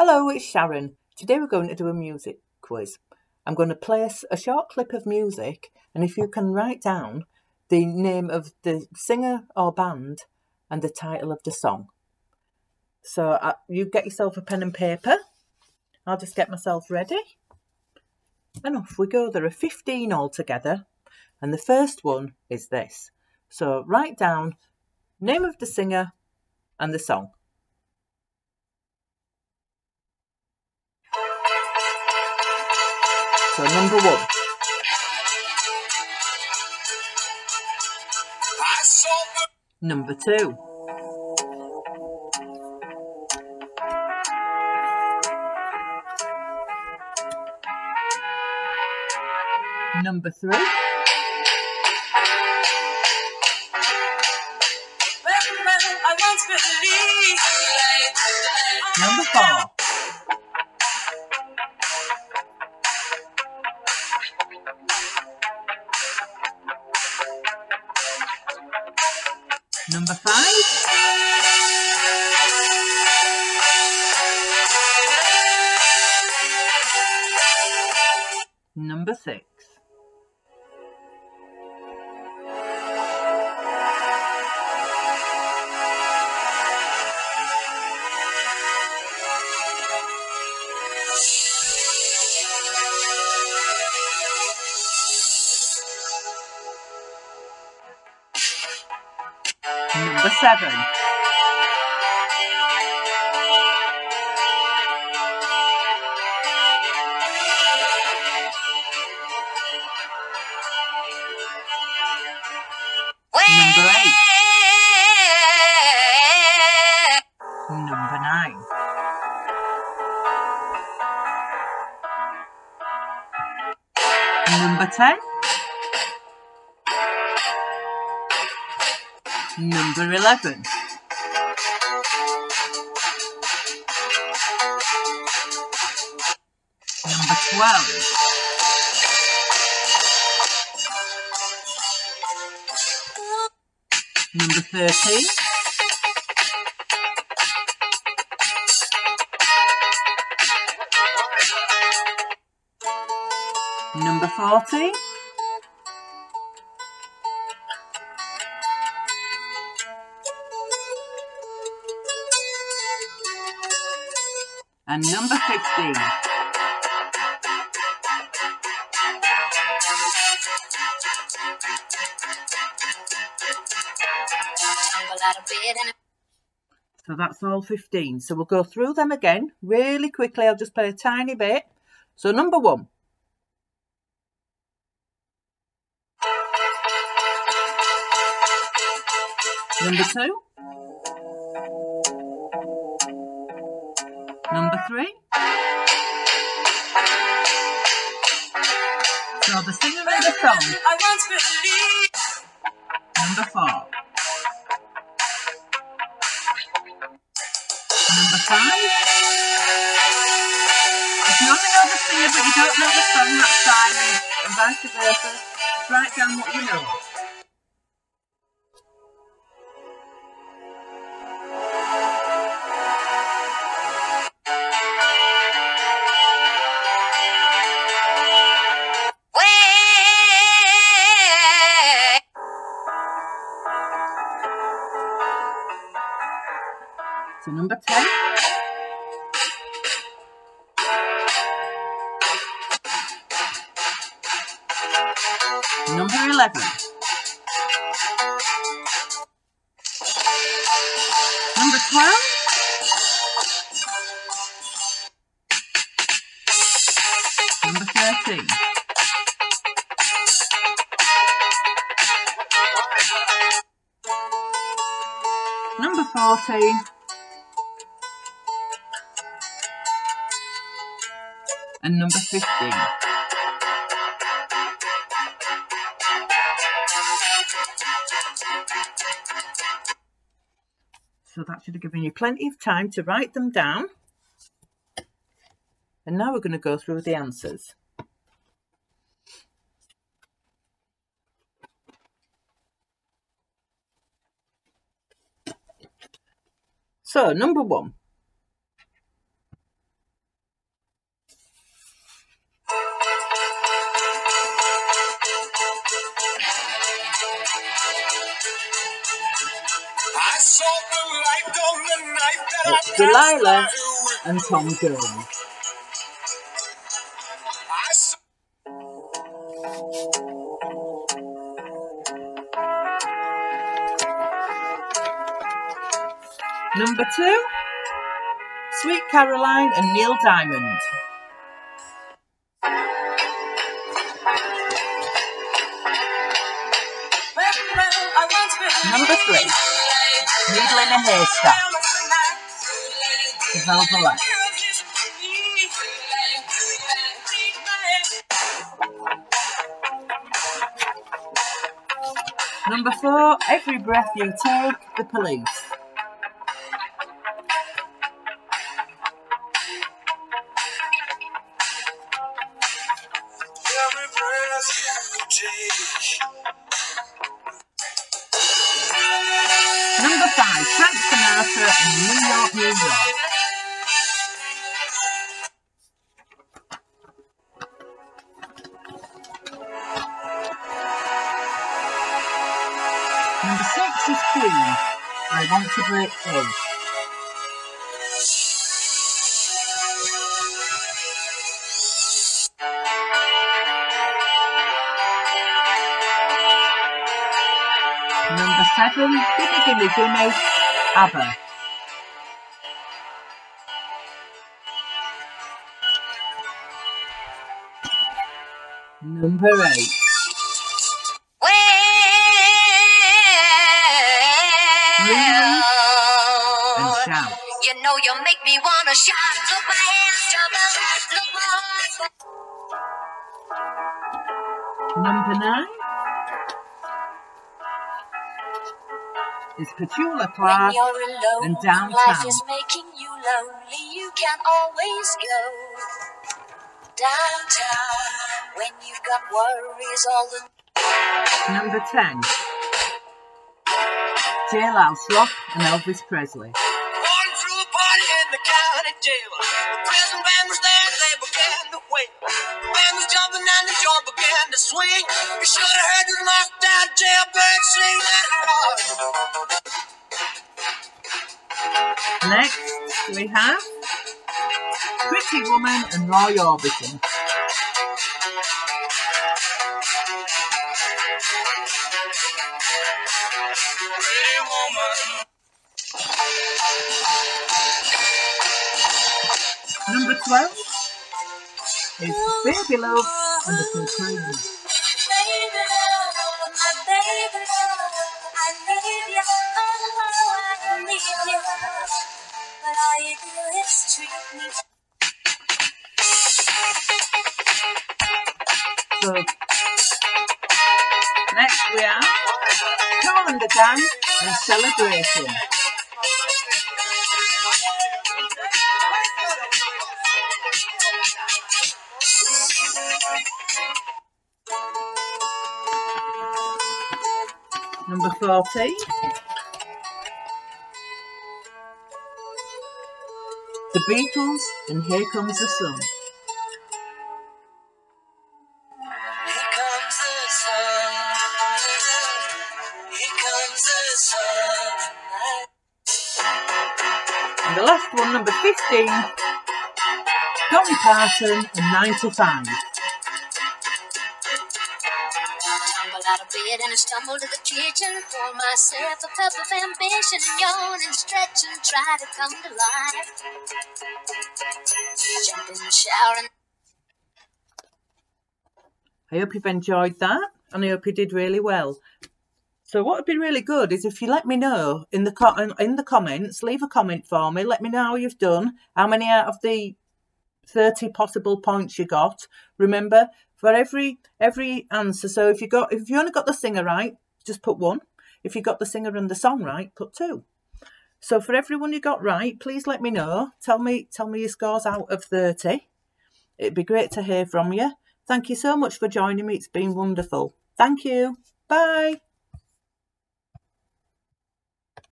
Hello, it's Sharon. Today we're going to do a music quiz. I'm going to play a short clip of music, and if you can write down the name of the singer or band and the title of the song. So you get yourself a pen and paper. I'll just get myself ready. And off we go. There are 15 altogether, and the first one is this. So write down name of the singer and the song. So number 1. Number 2. Number 3. Number 4. Number 5. Number 6. Number 7. Number 8. Number 9. Number 10. Number 11. Number 12. Number 13. Number 14. And number 15. So that's all 15. So we'll go through them again really quickly. I'll just play a tiny bit. So number 1. Number 2. Number 3. So the singer of the song. Number 4. Number 5. If you only know the singer but you don't know the song, that's fine, and vice versa. Just write down what you know. So number 10. Number 11. Number 12. Number 13. Number 14. And number 15. So that should have given you plenty of time to write them down. And now we're going to go through the answers. So, number 1. Delilah and Tom Jones. Number 2, Sweet Caroline and Neil Diamond. Number 3, Needle in a Haystack, The Velvet. Number 4, Every Breath You Take, The Police. Every breath you take. Number 5, Frank Sinatra and New York, New York. Number 6 is Queen, I Want to Break Free. Number 7, Gimme Gimme Gimme, ABBA. Number 8, Lily and Shout. You know you make me wanna shout. Look my hands up, look my heart. Number 9 is Petula Clark and Downtown. Life is making you lonely. You can always go downtown when you've got worries all the. Number 10, Jailhouse Rock and Elvis Presley. Walking through a party in the county jail. The prison band was there, they began to wail. The band was jumping and the joint began to swing. You should have heard the knocked out jailbird sing that rock. Next we have Pretty Woman and Roy Orbison. Pretty woman. Number 12 is Baby Love and the Supremes. Baby love, my baby love, I need you, oh, I need you, but all you do is treat me. So next we have Cool and the Gang and Celebration. Number 14, The Beatles and Here Comes the Sun. Here comes the sun, here comes the sun. And the last one, number 15, Dolly Parton and 9 to 5. Tumble out of bed and I stumble to the kitchen, pour myself a cup of ambition, yawn and stretch and try to come to life. Jump in the shower and I hope you've enjoyed that, and I hope you did really well. So what would be really good is if you let me know in the comments, leave a comment for me, let me know how you've done, how many out of the 30 possible points you got. Remember, for every answer, so if you only got the singer right, just put 1. If you got the singer and the song right, put 2. So for everyone you got right, please let me know. Tell me your scores out of 30. It'd be great to hear from you. Thank you so much for joining me. It's been wonderful. Thank you. Bye.